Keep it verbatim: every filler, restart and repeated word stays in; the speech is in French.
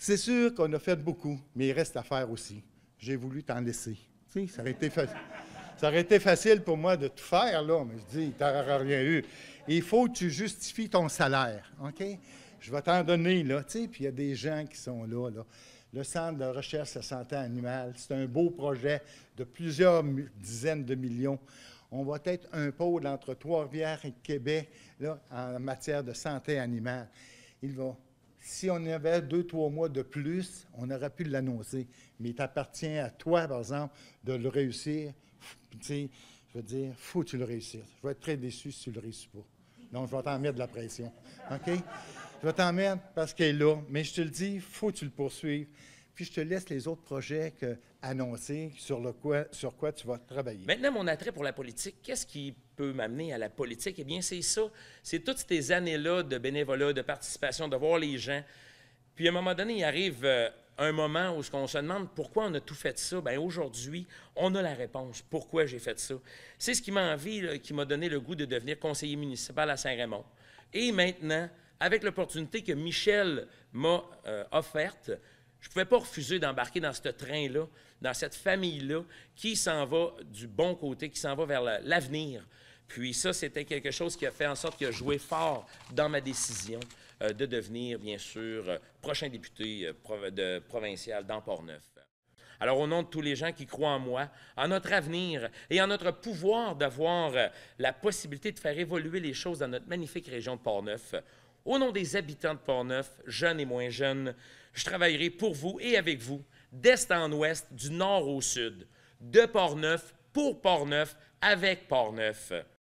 C'est sûr qu'on a fait beaucoup, mais il reste à faire aussi. J'ai voulu t'en laisser. Tu sais, ça aurait été facile. Ça aurait été facile pour moi de tout faire, là, mais je dis, tu n'auras rien eu. Il faut que tu justifies ton salaire, OK? Je vais t'en donner, là, tu sais, puis il y a des gens qui sont là, là. Le Centre de recherche sur la santé animale, c'est un beau projet de plusieurs dizaines de millions. On va être un pôle entre Trois-Rivières et Québec, là, en matière de santé animale. Il va... Si on avait deux, trois mois de plus, on aurait pu l'annoncer. Mais il t'appartient à toi, par exemple, de le réussir. Tu sais, je veux dire, il faut que tu le réussisses. Je vais être très déçu si tu ne le réussis pas. Donc, je vais t'en mettre de la pression. OK? Je vais t'en mettre parce qu'elle est là. Mais je te le dis, il faut que tu le poursuives. Puis, je te laisse les autres projets que, annoncés sur, le quoi, sur quoi tu vas travailler. Maintenant, mon attrait pour la politique, qu'est-ce qui peut m'amener à la politique? Eh bien, c'est ça. C'est toutes ces années-là de bénévolat, de participation, de voir les gens. Puis, à un moment donné, il arrive euh, un moment où on se demande pourquoi on a tout fait ça. Bien, aujourd'hui, on a la réponse. Pourquoi j'ai fait ça? C'est ce qui m'a envie, là, qui m'a donné le goût de devenir conseiller municipal à Saint-Raymond. Et maintenant, avec l'opportunité que Michel m'a euh, offerte, je ne pouvais pas refuser d'embarquer dans ce train-là, dans cette famille-là, qui s'en va du bon côté, qui s'en va vers l'avenir. Puis ça, c'était quelque chose qui a fait en sorte qu'il a joué fort dans ma décision euh, de devenir, bien sûr, euh, prochain député euh, prov de, provincial dans Portneuf. Alors, au nom de tous les gens qui croient en moi, en notre avenir et en notre pouvoir d'avoir euh, la possibilité de faire évoluer les choses dans notre magnifique région de Portneuf, au nom des habitants de Portneuf, jeunes et moins jeunes, je travaillerai pour vous et avec vous, d'est en ouest, du nord au sud, de Portneuf, pour Portneuf, avec Portneuf.